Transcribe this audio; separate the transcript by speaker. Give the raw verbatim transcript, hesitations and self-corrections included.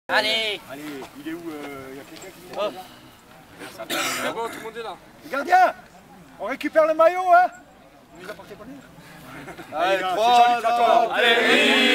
Speaker 1: Allez.
Speaker 2: Allez, il est où? Il y a quelqu'un qui nous
Speaker 1: Oh.
Speaker 3: C'est bon, tout le monde est là.
Speaker 2: Les gardiens, on récupère le maillot, hein? Vous nous apportez pas.
Speaker 1: Allez,
Speaker 2: Allez,
Speaker 1: trois,
Speaker 2: c'est Jean-Luc, attends.
Speaker 1: allez.